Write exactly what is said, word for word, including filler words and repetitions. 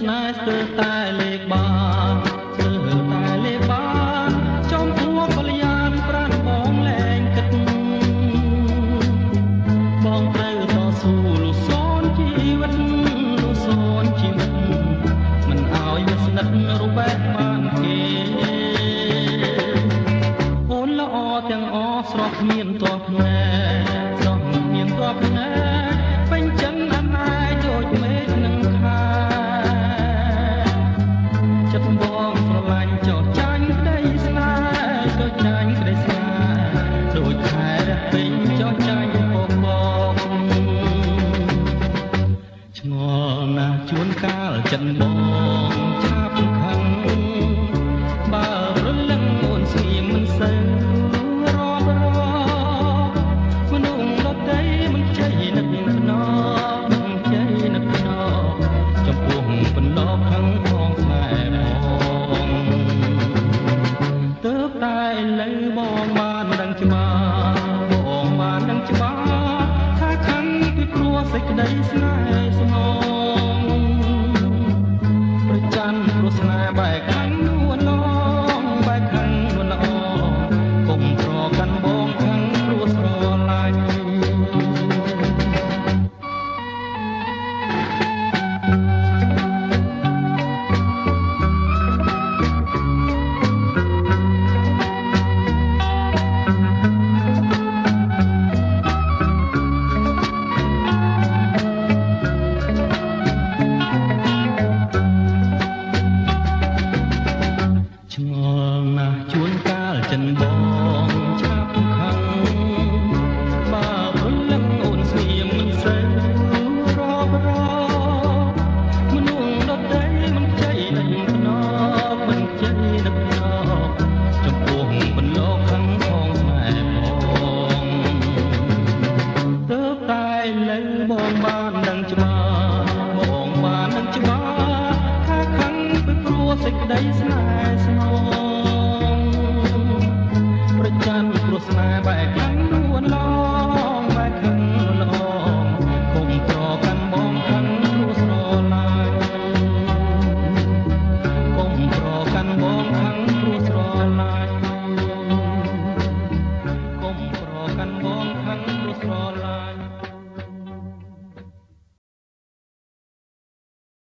ស្នេហ៍ស្ទើរតែលេខបានស្ទើរតែលេខបានចំពោះកល្យានប្រាណបងលែងគិតបងត្រូវតស៊ូលុះសូនជីវិតលុះសូនជីវិតមិនឲ្យវាស្និទ្ធរូបបែបបានគេអូនល្អទាំងអស្រស់គ្មានតបភ្នែកស្រស់គ្មានតបភ្នែកពេញចឹងអាណាយដូចមេឃនឹងខែចិត្តបងស្រឡាញ់ចោះចាញ់ក្តីស្នេហ៍ចោះចាញ់ក្តីស្នេហ៍ដូចខែរះពេញចោះចាញ់ពពកឆ្ងល់ណាស់ជួនកាលចិត្តបងឆាប់ខឹងបើព្រលឹងអូនស្ងៀមមិនសូវរាប់រកមនុស្សដទៃមិនចេះនឹកណោមិនចេះនឹកណោចំពោះបណ្ដោខឹងផងខ្លែបងទើបតែឥឡូវបងបានដឹងច្បាស់បងបានដឹងច្បាស់ថាខឹងពីព្រោះសេចក្តីស្នេហ៍ស្មោងប្រច័ណ្ឌព្រោះស្នេហ៍បែកខឹងនួនឡងបែកខឹងនួនល្អកុំប្រកាន់បងខឹងព្រោះស្រឡាញ់ឆ្ងល់ណាស់ជួនកាលចិនបងឆាប់ខឹងបើព្រលឹងអូនស្ងៀមមិនសូវរាប់រកមនុស្សដទៃមិនចេះនឹកណោមិនចេះនឹកណោចំពោះបន្លកខឹងផងស្នេហ៍បងទើបតែឥឡូវបងបានដឹងច្បាស់បងបានដឹងច្បាស់ថាខឹងពីព្រោះសេចក្តីស្នេហ៍ស្មោងប្រច័ណ្ឌព្រោះស្នេហ៍បែកខឹងនួនឡងបែកខឹងនួនល្អកុំប្រកាន់បងខឹងព្រោះស្រឡាញ់កុំប្រកាន់បងខឹងព្រោះស្រឡាញ់កុំប្រកាន់បងខឹងព្រោះស្រឡាញ់